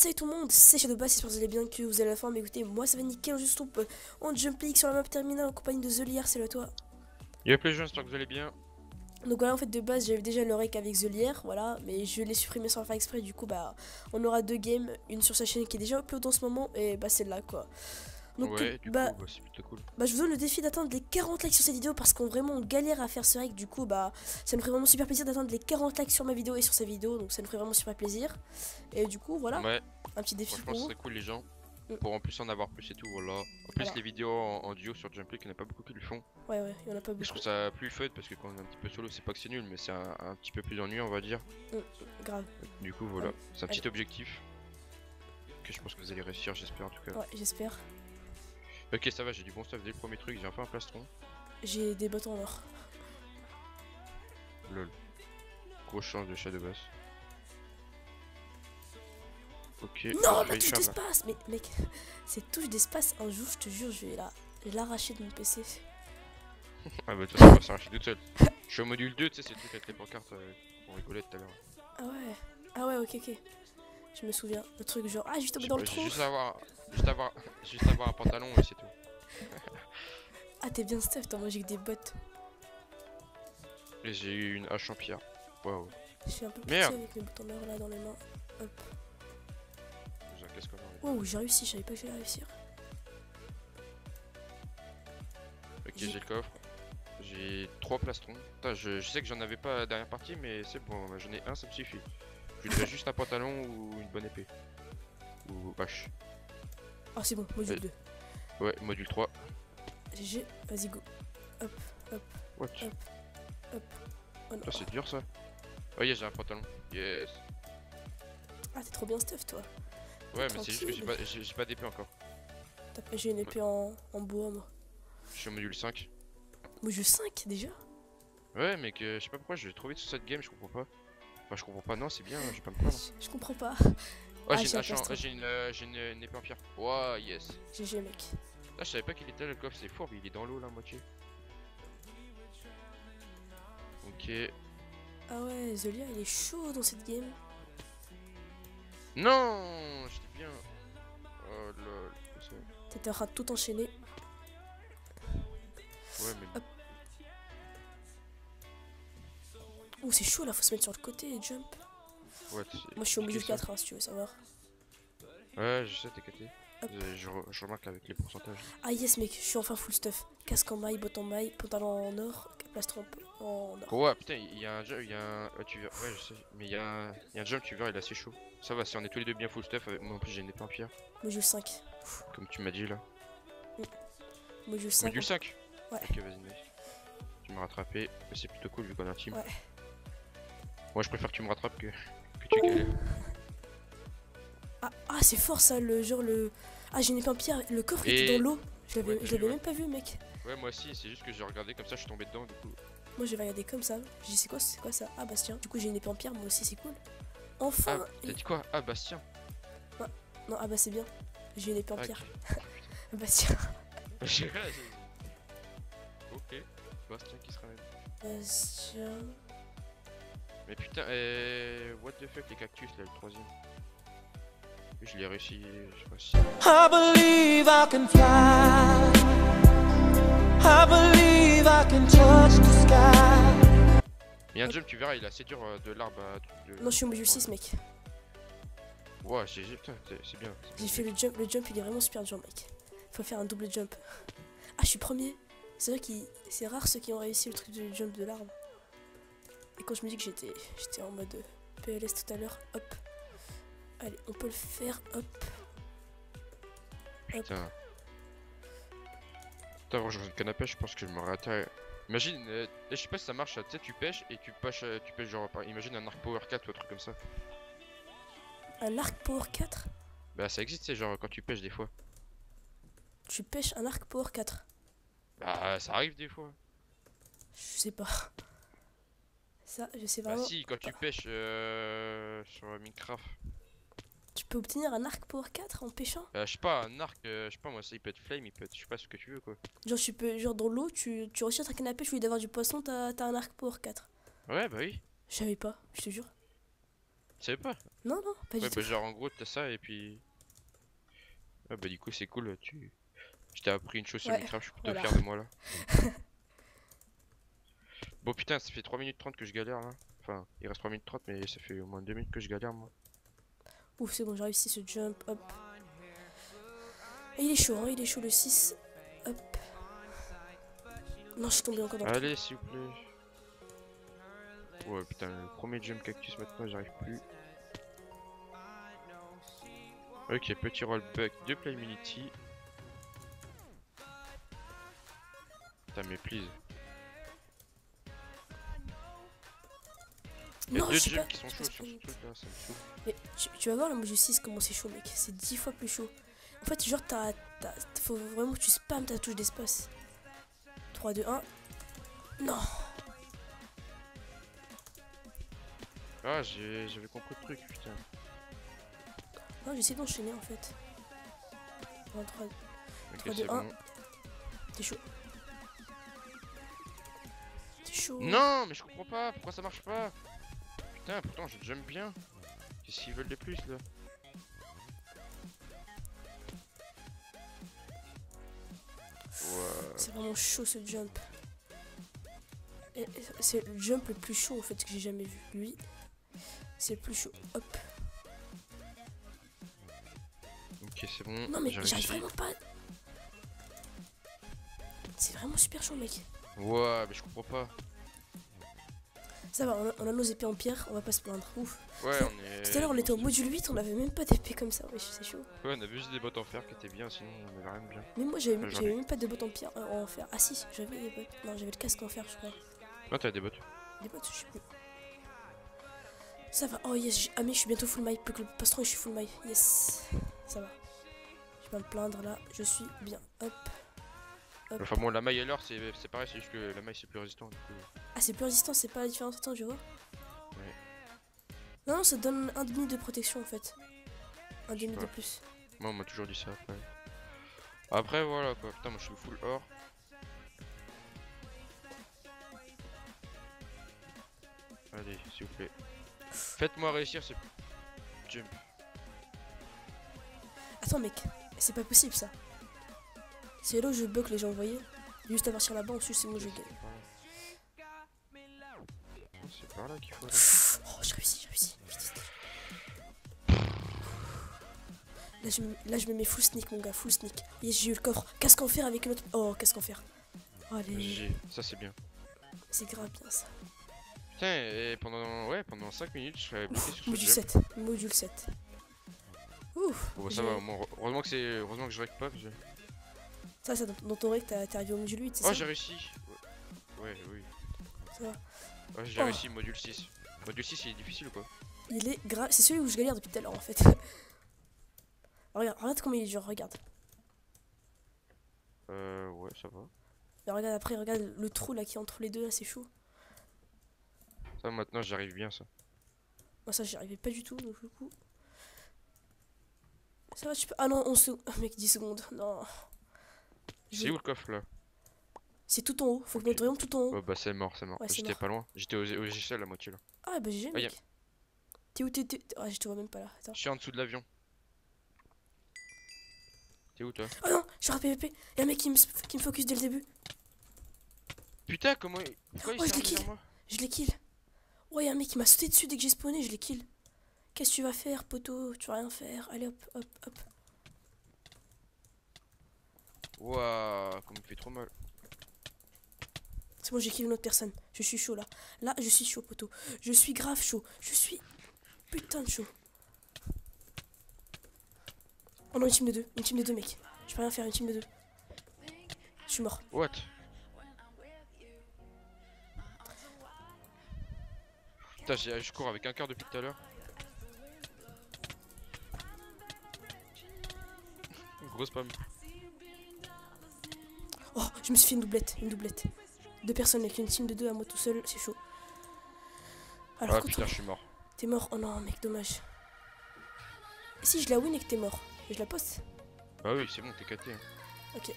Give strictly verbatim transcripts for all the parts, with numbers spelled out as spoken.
salut tout le monde, c'est Shadowbass, j'espère que vous allez bien, que vous allez à la forme. Écoutez, moi ça va nickel, on juste tombe en Jump League sur la map terminale en compagnie de Zelier, c'est à toi. Y'a plus de gens, j'espère que vous allez bien. Donc voilà, en fait de base j'avais déjà le rec avec Zelier, voilà, mais je l'ai supprimé sans le faire exprès, du coup bah on aura deux games, une sur sa chaîne qui est déjà upload en ce moment, et bah celle-là quoi. Donc Ouais, du bah, coup, bah, c'est plutôt cool. bah je vous donne le défi d'atteindre les quarante likes sur cette vidéo parce qu'on vraiment on galère à faire ce rec, du coup bah ça me ferait vraiment super plaisir d'atteindre les quarante likes sur ma vidéo et sur sa vidéo, donc ça me ferait vraiment super plaisir. Et du coup voilà, Ouais, un petit défi franchement, pour ce vous. serait cool les gens. Mm. Pour en plus en avoir plus et tout, voilà. En plus, Alors, les vidéos en, en duo sur Jump League, il n'y en a pas beaucoup qui le font. ouais ouais, il y en a pas Et je beaucoup. trouve ça plus fun parce que quand on est un petit peu solo, c'est pas que c'est nul, mais c'est un, un petit peu plus ennuyeux, on va dire. Mm, grave. Du coup, voilà. Allez, C'est un petit allez. objectif que je pense que vous allez réussir, j'espère en tout cas. Ouais, j'espère. Ok, ça va, j'ai du bon stuff dès le premier truc, j'ai enfin un plastron. J'ai des bottes en or. Lol. Grosse chance de Shadowbass. Ok, Non, j'ai ma failli touche faire là. d'espace. Mais mec, cette touche d'espace, un jour, je te jure, je vais la l'arracher de mon P C. Ah bah de toute façon, ça s'arracher toute seule. Je suis au module deux, tu sais, c'est le truc avec les pancartes, euh, on rigolait tout à l'heure. Ah ouais. Ah ouais, ok, ok. Je me souviens. Le truc genre, ah, juste Je tombé sais dans pas, le j'ai trou. juste à avoir, juste à avoir, juste à avoir un pantalon et c'est tout. Ah, t'es bien stuff, toi, moi j'ai que des bottes. Et j'ai eu une hache en pierre. Waouh. Je suis un peu petit Merde. avec mes bottes en or là dans les mains. Hop. J'ai un casque en or. Oh, j'ai réussi, je savais pas que j'allais réussir. Ok, J'ai- j'ai le coffre. J'ai trois plastrons. Putain, je, je sais que j'en avais pas la dernière partie, mais c'est bon, j'en ai un, ça me suffit. Je voudrais juste un pantalon ou une bonne épée. Ou hache. Ah, c'est bon, module Euh. deux. Ouais, module trois. G G, vas-y, go. Hop, hop, What? hop, hop. Oh non. Putain, c'est dur ça. Oh yeah, j'ai un pantalon. Yes. Ah, t'es trop bien stuff, toi. Ouais, mais c'est juste que j'ai Tranquille. pas, j'ai j'ai pas d'épée encore. T'as- J'ai une épée en, en bois, moi. Je suis au module cinq. Module cinq déjà. Ouais, mais que je sais pas pourquoi je l'ai trouvé sur cette game, je comprends pas. Enfin, je comprends pas, non, c'est bien, je vais pas me plaindre. Je, je comprends pas. Oh, Ah, j'ai j'ai une un hache en- plastron. euh, j'ai une, euh, j'ai une, une épée en pierre. Wow, yes. G G, mec. Là, je savais pas qu'il était là le coffre, c'est fourbe, il est dans l'eau là, à moitié. Ok. Ah ouais, Zolia, il est chaud dans cette game. Non, j'étais bien. Oh lol. c'est- T'étais en train de tout enchaîner. Ouais, mais. Hop. Ouh, c'est chaud là, faut se mettre sur le côté et jump. Ouais, c'est- Moi, je suis au tu module fais ça quatre, hein, si tu veux savoir. Ouais, je sais, t'es caté. Hop. Je, je, re- je remarque là avec les pourcentages. Ah yes, mec, je suis enfin full stuff. Casque en maille, bottes en maille, pantalon en or, plastron en or. Oh, ouais, putain, il y a un jump, il y a un. Ouais, tu verras, ouais, je sais. Mais il y, a un... il y a un jump, tu verras, il est assez chaud. Ça va, si on est tous les deux bien full stuff, avec moi en plus j'ai une épée en pierre. Module cinq. Comme tu m'as dit là. Module cinq. Module cinq. Ouais. Ok, vas-y, nice. Tu m'as rattrapé, mais c'est plutôt cool vu qu'on est un team. Ouais. Moi je préfère que tu me rattrapes que, que tu galères. Ah, ah c'est fort ça, le genre le. Ah, j'ai une épée en pierre, le coffre Et- était dans l'eau. Je l'avais Ouais, je j'ai l'avais vu, même pas vu, mec. Ouais, moi aussi, c'est juste que j'ai regardé comme ça, je suis tombé dedans du coup. Moi, je vais regarder comme ça. J'ai dit, c'est quoi, c'est quoi ça? Ah, Bastien. Du coup, j'ai une épée en pierre, moi aussi, c'est cool. Enfin. Ah, t'as et- dit quoi? Ah, Bastien. Non, ah bah c'est bien. J'ai une épée en Ah, pierre. ok. Bastien. J'ai- j'ai- ok, Bastien qui se ramène. Bastien. Mais putain, euh, what the fuck, les cactus là, le troisième. Je l'ai réussi, je sais pas si. I believe I can fly. I believe I can touch the sky. Mais un jump, tu verras, il est assez dur euh, de l'arbre à truc de. Non, je suis au module six, mec. Ouais, j'ai putain, c'est c'est bien. c'est J'ai bien. fait le jump. Le jump, il est vraiment super dur, mec. Faut faire un double jump. Ah, je suis premier. C'est vrai que c'est rare ceux qui ont réussi le truc du jump de l'arbre. Et quand je me dis que j'étais j'étais en mode P L S tout à l'heure, hop. Allez, on peut le faire, hop. Putain. Putain, moi je rejoins le canne à pêche, je pense que je me ratais. Imagine, euh, je sais pas si ça marche, tu sais, tu pêches et tu pêches, euh, tu pêches genre, par- imagine un arc power quatre ou un truc comme ça. Un arc power quatre. Bah ça existe, c'est genre quand tu pêches des fois. Tu pêches un arc power quatre. Bah ça arrive des fois. Je sais pas. Ça, je sais Bah vraiment. si, quand tu pêches euh, sur Minecraft. Tu peux obtenir un arc power quatre en pêchant? Euh, je sais pas, un arc, euh, je sais pas moi, ça il peut être flame, il peut être, je sais pas ce que tu veux quoi. Genre, tu peux, genre dans l'eau, tu, tu recherches un canne à pêche, au lieu d'avoir du poisson, t'as t'as un arc power quatre. Ouais, bah oui. Je savais pas, je te jure. Tu savais pas? Non, non, pas Ouais, du bah tout. genre en gros t'as ça et puis... Ah bah du coup c'est cool, tu... Je t'ai appris une chose sur Ouais, Minecraft, je suis plutôt voilà. fier de moi là. Bon putain, ça fait trois minutes trente que je galère là. Enfin, il reste trois minutes trente mais ça fait au moins deux minutes que je galère moi. Ouf, c'est bon, j'ai réussi ce jump. Hop. Et il est chaud, hein, il est chaud le six. Hop. Non, je suis tombé encore dans le trou. Allez s'il vous plaît. Ouais putain, le premier jump cactus maintenant j'arrive plus. Ok, petit rollback de Play Immunity. Putain mais please. Il y a Non, deux je sais jumps pas. qui sont je chauds sais sur pas. ce truc là, ça me saoule. Mais tu, tu vas voir la Mojo six comment c'est chaud, mec. C'est dix fois plus chaud. En fait, genre, t'as. t'as- Faut vraiment que tu spammes ta touche d'espace. trois, deux, un. Non. Ah j'ai- j'avais compris le truc putain. Non, j'essaie d'enchaîner en fait. un, trois, Ok trois, c'est deux, un. bon. T'es chaud. T'es chaud. Non mais je comprends pas, pourquoi ça marche pas? Putain pourtant je jump bien. Qu'est-ce qu'ils veulent de plus là? Ouais. C'est vraiment chaud ce jump. Et- et C'est le jump le plus chaud en fait que j'ai jamais vu. Lui, c'est le plus chaud. Hop. Ok c'est bon. Non mais j'ai j'arrive réussi. vraiment pas. C'est vraiment super chaud, mec. Ouais mais je comprends pas. Ça va, on a, on a nos épées en pierre, on va pas se plaindre. Ouf. Ouais Ça- on est... Tout à l'heure on était au module huit, on avait même pas d'épée comme ça. Wesh, c'est chaud. Ouais on avait juste des bottes en fer qui étaient bien, sinon on avait rien de bien. Mais moi j'avais Ouais, j'en j'avais ai. même pas de bottes en pierre euh, en fer. Ah si, j'avais des bottes. Non, j'avais le casque en fer, je crois. Non t'as des bottes. Des bottes, je sais plus. Ça va. Oh yes, j'ai- ah mais je suis bientôt full maille. Plus que le pastron et je suis full maille. Yes. Ça va. Je vais pas me plaindre là, je suis bien. Hop. Hop. Enfin bon la maille et l'or c'est c'est pareil, c'est juste que la maille c'est plus résistant du coup. Ah c'est plus résistant, c'est pas la différence. Attends, je vois. Ouais. Non, non, ça donne un demi de protection en fait. Un Je sais demi de pas. plus. Moi on m'a toujours dit ça après. Après voilà quoi, putain moi je suis full or. Allez s'il vous plaît. Faites-moi réussir ce jump. Attends mec, c'est pas possible ça. C'est là où je bug les gens, vous voyez. Juste à partir là-bas, ensuite c'est bon, je gagne. C'est par là qu'il faut aller. Oh, j'ai réussi, j'ai réussi. Vite. Là je, me, là, je me mets full sneak, mon gars, full sneak. Yes, j'ai eu le coffre. Casque en fer avec une autre. Oh, casque en fer. Oh, allez, G G, ça c'est bien. c'est grave bien ça. Putain et pendant ouais pendant cinq minutes je serais bloqué sur ce Module jump. sept. Module sept. Ouf. Bon bah, ça j'ai- va, au moins, heureusement que c'est heureusement que je règle pas. parce que- Ça, ça, dans, dans ton règle, t'es arrivé au module huit, c'est Oh ça? j'ai réussi. Ouais, ouais oui. Ça va. Ouais j'ai Oh. réussi module six. Module six il est difficile ou quoi? Il est grave. C'est celui où je galère depuis tout à l'heure en fait. regarde, regarde comment il est dur, regarde. Euh ouais ça va. Et regarde après, regarde le trou là qui est entre les deux là, c'est chaud. Ça maintenant j'arrive bien ça. Moi ça j'y arrivais pas du tout, donc du coup. Ça va, tu peux. Ah non, onze secondes. Oh, mec, dix secondes. Non. Je C'est vais- où le coffre là? C'est tout en haut, faut que Ok. monte vraiment tout en haut. Oh bah c'est mort, c'est mort. Ouais, c'est J'étais mort. pas loin. J'étais aux, aux échelles à moitié là. Ah bah G G Ah, y'a- mec. T'es où t'es t'es- Ah je te vois même pas là, attends. Je suis en dessous de l'avion. T'es où toi? Oh non, je suis rappelé P V P. Y'a un mec qui me, qui me focus dès le début. Putain comment il... Pourquoi il Oh, je s'est l'ai remis kill. vers moi? Je l'ai kill. Ouais, y'a un mec qui m'a sauté dessus dès que j'ai spawné, je l'ai kill. Qu'est-ce que tu vas faire, poteau? Tu vas rien faire. Allez hop, hop, hop. Ouah, comme il me fait trop mal. C'est bon, j'ai kill une autre personne. Je suis chaud là. Là, je suis chaud, poteau. Je suis grave chaud. Je suis putain de chaud. Oh non, une team de deux. Une team de deux, mec. Je peux rien faire, une team de deux. Je suis mort. What? Putain, j'ai- je cours avec un quart depuis tout à l'heure. Gros spam. Oh, je me suis fait une doublette. Une doublette. Deux personnes avec une team de deux à moi tout seul, c'est chaud. Alors, Ah contre- putain, je suis mort. T'es mort? Oh non, mec, dommage. Et si je la win et que t'es mort, je la poste? Bah oui, c'est bon, t'es caté. hein. Ok.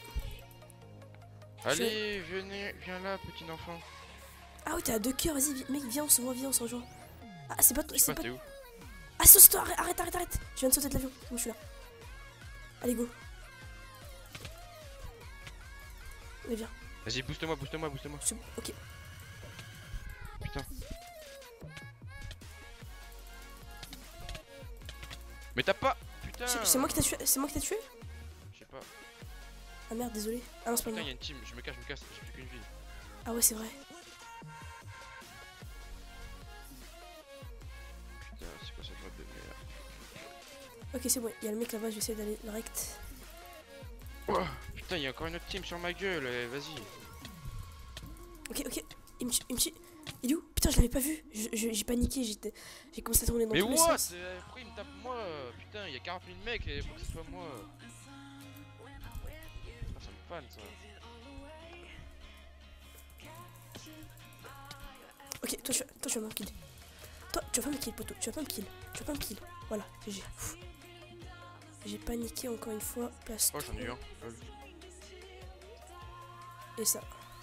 Allez, venez, viens là, petit enfant. Ah ouais, t'es à deux cœurs, vas-y, vi- mec, viens, on se voit, viens, on se rejoint. Ah, c'est pas toi, Je sais c'est pas, pas. t'es où? Ah, saute, saute, arrête, arrête, arrête, arrête. Je viens de sauter de l'avion. Moi, je suis là. Allez, go. Allez, viens. Vas-y, booste-moi, booste-moi, booste-moi. Je- Ok. Putain. Mais t'as pas. Putain. C'est c'est moi qui t'ai tué. C'est moi qui t'ai tué. Je sais pas. Ah merde, désolé. Ah non, c'est pas Putain, moi. y'a une team. Je me cache, je me casse. J'ai plus qu'une vie. Ah ouais, c'est vrai. Putain, c'est quoi cette mode de merde. Ok, c'est bon. Il y a le mec là-bas. Je vais essayer d'aller direct. Oh, putain, y'a encore une autre team sur ma gueule. eh, Vas-y. Ok, ok. Il me tue. Il me tue. Il est où? Putain, je l'avais pas vu. Je- je- J'ai paniqué. J'étais. J'ai commencé à tourner dans Mais tous les what? sens. euh, Pourquoi il me tape moi? Putain, y'a quarante mille mecs et faut que ce soit moi. Ah, ça me fan ça. Ok, toi, tu, toi, tu vas me kill. Toi, tu vas pas me kill, poteau. Tu vas pas me kill. Tu vas pas me kill. Voilà, G G. Pfff. J'ai paniqué encore une fois. Place Oh, j'en ai eu un. Lol. Et ça.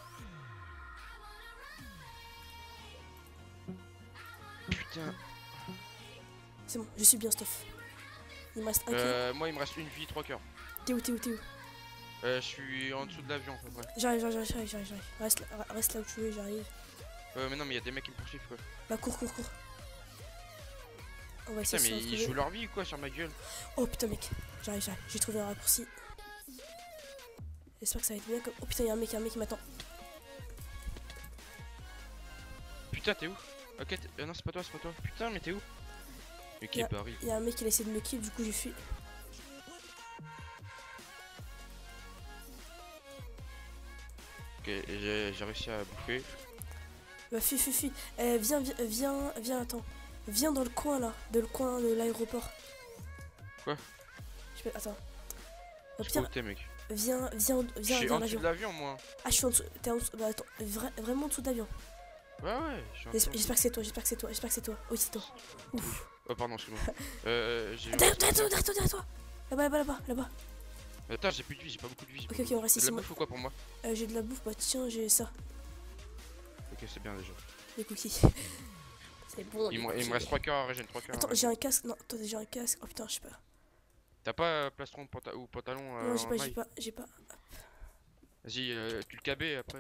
Putain. C'est bon, je suis bien stuff. Il me reste un kill. Euh, moi, il me reste une vie, trois cœurs. T'es où, t'es où, t'es où? Euh, je suis en dessous de l'avion à peu près. J'arrive, j'arrive, j'arrive, j'arrive, j'arrive. Reste, là- reste là où tu veux, j'arrive. Euh, mais non, mais y'a des mecs qui me poursuivent quoi. Bah, cours, cours, cours. On va Putain, essayer mais de se ils retrouver. jouent leur vie quoi sur ma gueule. Oh putain, mec. J'arrive, j'arrive. J'ai trouvé un raccourci. J'espère que ça va être bien comme. Oh putain, y'a un mec, y'a un mec qui m'attend. Putain, t'es où? Ok, t'es- euh, non, c'est pas toi, c'est pas toi. Putain, mais t'es où? Ok, Y'a- Barry. Y'a un mec qui a essayé de me kill, du coup, j'ai fui. Ok, j'ai j'ai réussi à bouffer. Bah, fuis, fuis, fuis. Euh, viens, viens, viens, viens, attends. Viens dans le coin là, dans le coin de l'aéroport. Quoi? Je peux... Attends. Au Je sais pas pire, où t'es, mec. viens, viens, Je viens suis dans en dessous l'avion. de l'avion, moi. Ah, je suis en dessous. T'es en dessous. Bah, attends. Vra- vraiment en dessous de l'avion. Ouais, ouais, je suis en J'espère dessous. j'espère que c'est toi, j'espère que c'est toi, j'espère que c'est toi. Oui, c'est toi. Ouf. Oh, pardon, excuse-moi. euh, j'ai. Ah, derrière derrière toi, derrière toi, derrière toi. Là-bas, là-bas, là-bas, là-bas. Attends, j'ai plus de vie, j'ai pas beaucoup de vie. j'ai Ok, pas ok, beaucoup on reste de- ici, De la moi. bouffe ou quoi pour moi? Euh, j'ai de la bouffe, bah tiens, j'ai ça. Ok, c'est bien déjà. Les cookies. C'est bon. Il les me, il cookies. me reste trois cœurs à régène, trois cœurs. à Attends, régène. j'ai un casque. Non, attends, j'ai un casque. Oh putain, je sais pas. T'as pas euh, plastron panta- ou pantalon euh, Non, j'ai en pas, j'ai maille? pas, j'ai pas. Vas-y, euh, tu le cabais après.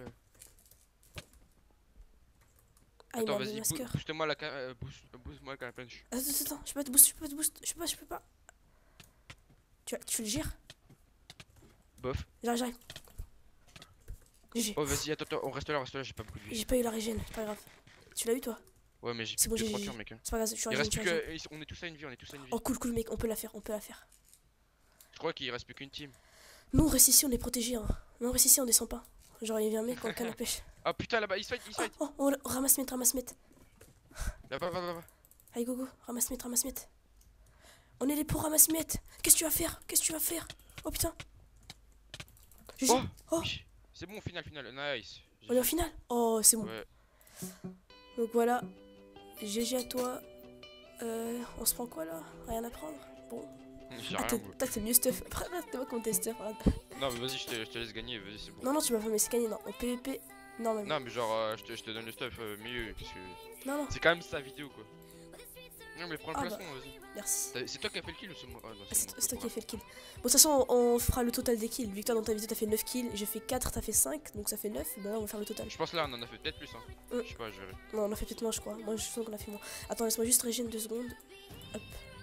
Ah, il Attends, m'a vas-y, mis boo- masqueur. booste-moi la ca- euh, boost- booste-moi la canne à punch. Attends, attends, attends, je peux pas te boost, je peux pas te boost, je peux pas, je peux pas. Tu, tu le gères? Bof. J'arrive, j'arrive. G G. Oh, vas-y, attends, attends, on reste là, on reste là, j'ai pas beaucoup de vie. J'ai pas eu la régène, c'est pas grave. Tu l'as eu toi? Ouais, mais j'ai C'est plus bon, que j'ai- trois j'ai- cœurs, mec. hein. C'est pas grave, je suis Il régène, reste je plus suis régène. que. On est tous à une vie, on est tous à une vie. Oh cool, cool mec, on peut la faire, on peut la faire. Je crois qu'il reste plus qu'une team. Nous on reste ici, on est protégés hein. Nous on reste ici, on descend pas. Genre il vient un mec en canne à pêche. Ah putain, là-bas, il se fight, il se Oh, fight. oh, oh, oh, ramasse mette, ramasse mette. Là-bas, va, va, va. Allez go go, ramasse mette, ramasse mette. On est les pour ramasse mette. Qu'est-ce que tu vas faire? Qu'est-ce que tu vas faire? Oh putain. G G. Oh, Oh, oui. C'est bon, final, final, nice. on est en finale. Oh c'est bon. Ouais. Donc voilà. G G à toi. Euh, on se prend quoi là? Rien à prendre? Bon. J'ai Ah, rien, t'es- moi. t'as t'es mieux stuff. T'es moi comme t'es stuff. regarde. Non, mais vas-y, je te, je te laisse gagner, vas-y, c'est bon. Non, non, tu m'as pas laissé gagner. Non, en P V P. Non, même. Non, mais genre, euh, je, te, je te donne le stuff euh, mieux, parce que Non, non, c'est quand même sa vidéo, quoi. Non, mais prends le Ah, plastron, vas-y. merci. T'as- C'est toi qui as fait le kill ou c'est moi? Ah, non, Ah, c'est moi. c'est toi qui as fait le kill. Bon, de toute façon, on, on fera le total des kills. Vu que toi, dans ta vidéo, t'as fait neuf kills, j'ai fait quatre, t'as fait cinq, donc ça fait neuf. Bah là, on va faire le total. Je pense là, on en a fait peut-être plus, hein. Mm. Je sais pas, je verrai. Non, on a fait peut-être moins, je crois. Moi, je sens qu'on a fait moins. Attends, laisse-moi juste régénérer deux secondes. Hop.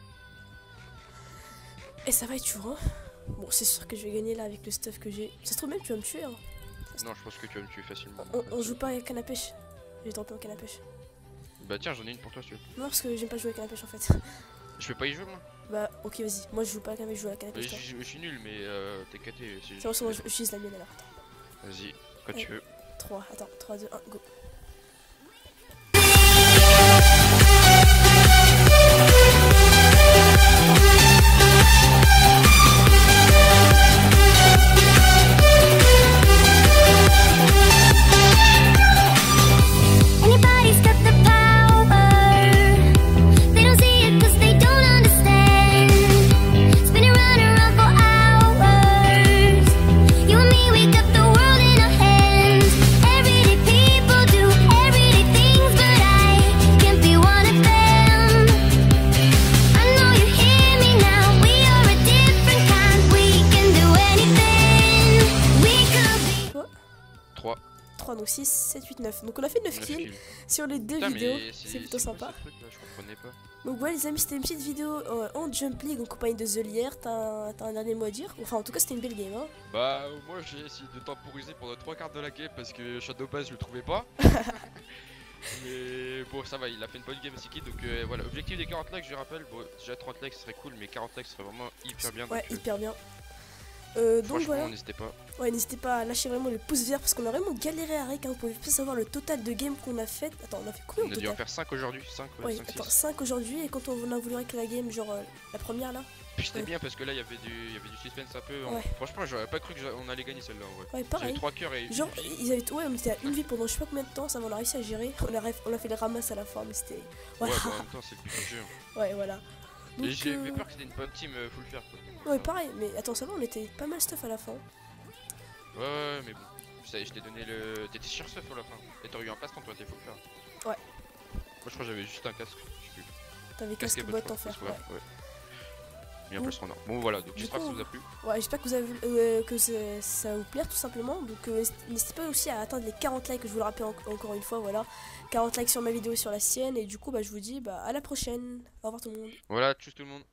Et ça va être chaud, hein. Bon, c'est sûr que je vais gagner là avec le stuff que j'ai. Ça se trouve même, tu vas me tuer, hein. Non, je pense que tu vas me tuer facilement. On, on joue pas avec canne à pêche. J'ai droppé en canne à pêche. Bah tiens, j'en ai une pour toi, si tu veux. Non, parce que j'aime pas jouer à canne à pêche en fait. Je peux pas y jouer, moi. Bah, ok, vas-y. Moi, je joue pas à canne à pêche, je joue à la canne à Euh, pêche. toi. Je je- je suis nul, mais euh, t'es caté. si- C'est bon, c'est bon, je- j'utilise la mienne alors. Vas-y, quand Ouais. tu veux. trois, attends, trois, deux, un, go. Anybody's got the power. They don't see it 'cause they don't understand. Spinning round and round for hours. You and me, we got the world in our hands. Everyday people do trois. trois, donc six, sept, huit, neuf. Donc on a fait neuf neuf kills kills. sur les deux Putain, vidéos. mais C'est plutôt quoi sympa. ce truc, là, je comprenais pas. Donc voilà les amis, c'était une petite vidéo euh, en Jump League en compagnie de The Lier. T'as un, t'as un dernier mot à dire? Enfin en tout cas c'était une belle game hein. Bah euh, moi j'ai essayé de temporiser pendant trois quarts de la game parce que Shadow Pass je le trouvais pas. Mais bon ça va, il a fait une bonne game aussi qui donc euh, voilà, objectif des quarante likes je rappelle, bon déjà trente likes ce serait cool mais quarante likes ce serait vraiment hyper bien. Ouais donc, euh, hyper bien. Euh, donc franchement voilà. n'hésitez pas. Ouais n'hésitez pas à lâcher vraiment le pouce vert parce qu'on a vraiment galéré à rec hein. Vous pouvez pas savoir le total de games qu'on a fait. Attends on a fait combien On au a dû en total? faire cinq aujourd'hui, cinq ouais, Ouais cinq, attends six. cinq aujourd'hui et quand on a voulu rec la game genre euh, la première là. Puis c'était ouais. bien parce que là il y avait du, il y avait du suspense un peu. Ouais. En- Franchement j'aurais pas cru qu'on allait gagner celle-là en vrai. Ouais J'avais pareil. trois cœurs et une Genre vie. ils avaient ouais on était à une vie pendant je sais pas combien de temps, ça va, on a réussi à gérer. On a, ref- on a fait les ramasses à la fin mais c'était. Ouais Voilà. bah, en même temps c'est le but du jeu. hein. Ouais voilà. Donc, Et j'avais euh, peur que c'était une bonne team euh, full faire quoi. Ouais pareil mais attends ça va on était pas mal stuff à la fin. Ouais, ouais, mais bon, je savais, je t'ai donné le. T'étais sur ce à la fin. Et t'aurais eu un casque quand toi t'es full faire. Ouais. Moi je crois que j'avais juste un casque. Je sais plus. T'avais Casque casque et bot bottes, en je fer. crois, Ouais. ouais. Bien plus en or. Bon voilà, donc Du j'espère que coup, ça vous a plu. Ouais, j'espère que, vous avez, euh, que ça, ça va vous plaire tout simplement. Donc euh, n'hésitez pas aussi à atteindre les quarante likes, je vous le rappelle en- encore une fois, voilà. quarante likes sur ma vidéo et sur la sienne. Et du coup, bah, je vous dis bah, à la prochaine. Au revoir tout le monde. Voilà, tchuss tout le monde.